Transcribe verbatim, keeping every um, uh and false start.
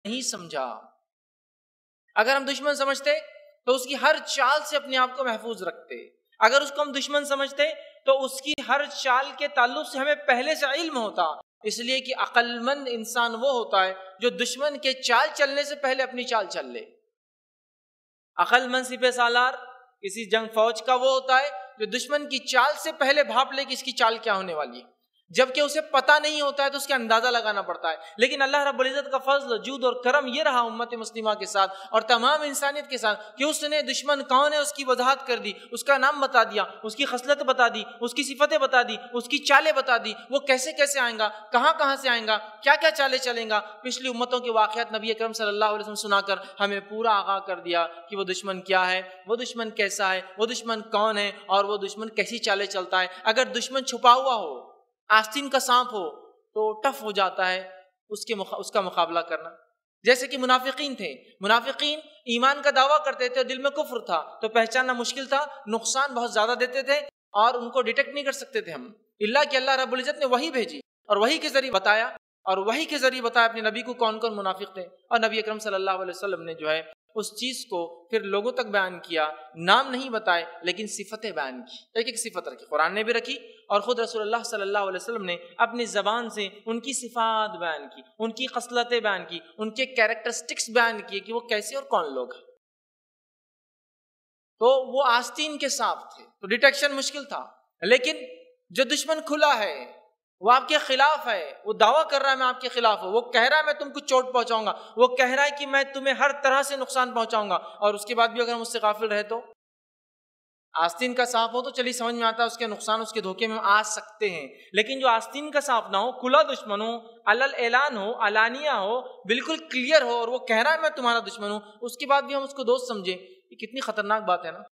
نہیں سمجھا. اگر ہم دشمن سمجھتے تو اس کی ہر چال سے اپنے آپ کو محفوظ رکھتے. اگر اس کو ہم دشمن سمجھتے تو اس کی ہر چال کے تعلق سے ہمیں پہلے سے علم ہوتا. اس لیے کہ عقل مند انسان وہ ہوتا ہے جو دشمن کے چال چلنے سے پہلے اپنی چال چل لے. عقل مند سپہ سالار کسی جنگ فوج کا وہ ہوتا ہے جو دشمن کی چال سے پہلے بھاپ لے کہ اس کی چال کیا ہونے والی ہے. جبکہ اسے پتہ نہیں ہوتا ہے تو اس کا اندازہ لگانا پڑتا ہے. لیکن اللہ رب العزت کا فضل، جود اور کرم یہ رہا امت مسلمہ کے ساتھ اور تمام انسانیت کے ساتھ کہ اس نے دشمن کون ہے اس کی وضاحت کر دی، اس کا نام بتا دیا، اس کی خصلت بتا دی، اس کی صفتیں بتا دی، اس کی چالیں بتا دی، وہ کیسے کیسے آئیں گا، کہاں کہاں سے آئیں گا، کیا کیا چالیں چلیں گا. پچھلی امتوں کے واقعات نبی اکرم صلی اللہ علیہ وسلم سنا کر ہمیں پورا آگاہ کر دیا کہ وہ دشمن کیا ہے، وہ دشمن کیسا ہے، وہ دشمن کون ہے اور وہ دشمن کیسی چالیں چلتا ہے. اگر دشمن چھپا ہوا ہو، آستین کا سانپ ہو، تو ٹف ہو جاتا ہے اس کے مخ... اس کا مقابلہ کرنا. جیسے کہ منافقین تھے، منافقین ایمان کا دعویٰ کرتے تھے، دل میں کفر تھا تو پہچاننا مشکل تھا، نقصان بہت زیادہ دیتے تھے اور ان کو ڈیٹیکٹ نہیں کر سکتے تھے ہم، اللہ کہ اللہ رب العزت نے وحی بھیجی اور وحی کے ذریعے بتایا اور وحی کے ذریعے بتایا اپنے نبی کو کون کون منافق تھے. اور نبی اکرم صلی اللہ علیہ وسلم نے جو ہے اس چیز کو پھر لوگوں تک بیان کیا، نام نہیں بتائے لیکن صفتیں بیان کی، ایک ایک صفت رکھی، قرآن نے بھی رکھی اور خود رسول اللہ صلی اللہ علیہ وسلم نے اپنی زبان سے ان کی صفات بیان کی، ان کی خصلتیں بیان کی، ان کے کیریکٹرسٹکس بیان کیے کہ وہ کیسے اور کون لوگ ہیں. تو وہ آستین کے سانپ تھے تو ڈیٹیکشن مشکل تھا. لیکن جو دشمن کھلا ہے، وہ آپ کے خلاف ہے، وہ دعویٰ کر رہا ہے میں آپ کے خلاف ہوں، وہ کہہ رہا ہے میں تم کو چوٹ پہنچاؤں گا، وہ کہہ رہا ہے کہ میں تمہیں ہر طرح سے نقصان پہنچاؤں گا، اور اس کے بعد بھی اگر ہم اس سے غافل رہے تو آستین کا سانپ ہو تو چلیے سمجھ میں آتا ہے اس کے نقصان، اس کے دھوکے میں ہم آ سکتے ہیں. لیکن جو آستین کا سانپ نہ ہو، کھلا دشمن ہو، علل اعلان ہو، علانیہ ہو، بالکل کلیئر ہو اور وہ کہہ رہا ہے میں تمہارا دشمن ہوں، اس کے بعد بھی ہم اس کو دوست سمجھیں، یہ کتنی خطرناک بات ہے نا.